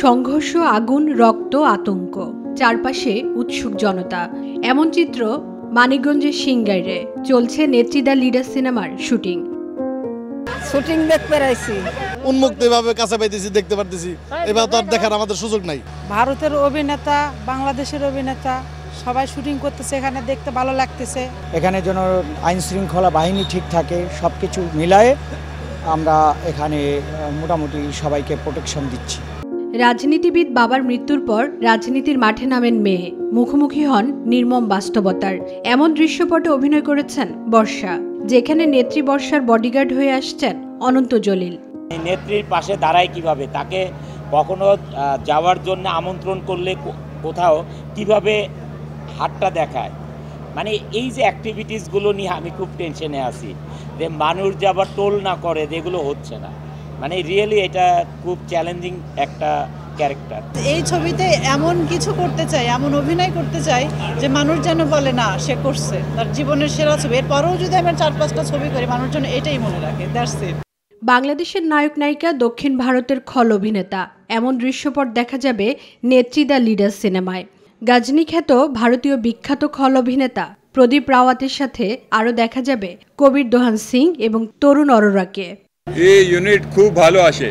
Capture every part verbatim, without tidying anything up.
সংঘর্ষ, আগুন, রক্ত, আতঙ্ক, চারপাশে উৎসুক জনতা। এমন চিত্র মানিকগঞ্জের সিংগাইরে চলছে নেত্রী দ্য লিডার সিনেমার শুটিং। শুটিং দেখতে রাইছি, উন্মুক্তভাবে কাছে পাইতেছি, দেখতে পারতেছি। এবার তো আর দেখার আমাদের সুযোগ নাই। ভারতের অভিনেতা, বাংলাদেশের অভিনেতা সবাই শুটিং করতেছে, এখানে দেখতে ভালো লাগতেছে। এখানে যেন আইন শৃঙ্খলা বাহিনী ঠিক থাকে, সব কিছু মিলায়ে আমরা এখানে মোটামুটি সবাইকে প্রোটেকশন দিচ্ছি। রাজনীতিবিদ বাবার মৃত্যুর পর রাজনীতির মাঠে নামেন মেয়ে, মুখোমুখি হন নির্মম বাস্তবতার। এমন দৃশ্যপটে অভিনয় করেছেন বর্ষা, যেখানে নেত্রী বর্ষার বডিগার্ড হয়ে আসছেন অনন্ত জলিল। নেত্রীর পাশে দাঁড়ায় কিভাবে, তাকে কখনো যাওয়ার জন্য আমন্ত্রণ করলে কোথাও কিভাবে হাতটা দেখায়, মানে এই যে অ্যাক্টিভিটিসগুলো নিয়ে আমি খুব টেনশনে আছি যে মানুষ যে আবার টোল না করে, যেগুলো হচ্ছে না। মানে রিয়েলি এটা খুব চ্যালেঞ্জিং একটা ক্যারেক্টার। এই ছবিতে এমন কিছু করতে চাই, এমন অভিনয় করতে চাই যে মানুষ যেন বলে না সে করছে, তার জীবনের সেরা ছবি। এরপরেও যদি আমি চার পাঁচটা ছবি করি, মানুষ যেন এটাই মনে রাখে। That's it. বাংলাদেশের নায়ক নায়িকা, দক্ষিণ ভারতের খল অভিনেতা, এমন দৃশ্যপট দেখা যাবে নেত্রী দ্য লিডার সিনেমায়। গাজনি খ্যাত ভারতীয় বিখ্যাত খল অভিনেতা প্রদীপ রাওয়াতের সাথে আরও দেখা যাবে কবির দোহান সিং এবং তরুণ অরোরাকে। এই ইউনিট খুব ভালো আসে।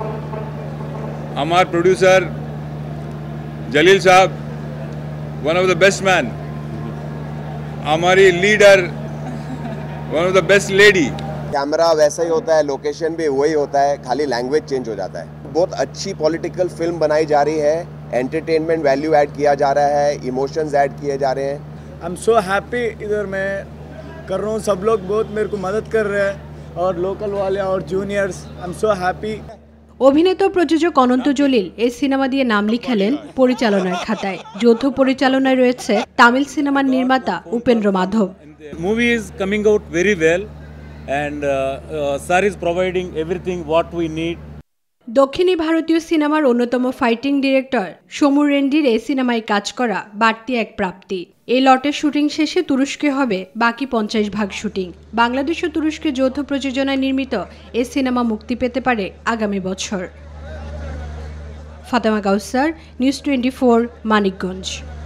আমার প্রোডিউসার জলিল সাহেব one of the best man, हमारी leader one of the best lady. Camera वैसा ही होता है, लोकेशन भी वही होता है, खाली लैंग्वेज चेंज हो जाता है। बहुत अच्छी पॉलिटिकल फिल्म बनाई जा रही है, एंटरटेनमेंट वैल्यू ऐड किया जा रहा है, इमोशंस ऐड किए जा रहे हैं। आई एम सो हैप्पी, इधर मैं कर रहा हूँ, सब लोग बहुत मेरे को मदद कर रहे हैं, और लोकल वाले और juniors, I am so happy. অভিনেতা প্রযোজক অনন্ত জলিল এই সিনেমা দিয়ে নাম লিখালেন পরিচালনার খাতায়। যৌথ পরিচালনায় রয়েছে তামিল সিনেমার নির্মাতা Upendra Madhav. Movie is coming out very well and uh, uh, sir is providing everything what we need. দক্ষিণী ভারতীয় সিনেমার অন্যতম ফাইটিং ডিরেক্টর সমুর রেন্ডির এই সিনেমায় কাজ করা বাড়তি এক প্রাপ্তি। এই লটের শুটিং শেষে তুরস্কে হবে বাকি পঞ্চাশ ভাগ শুটিং। বাংলাদেশ ও তুরস্কের যৌথ প্রযোজনায় নির্মিত এই সিনেমা মুক্তি পেতে পারে আগামী বছর। Fatema Kausar, news twenty four, Manikganj.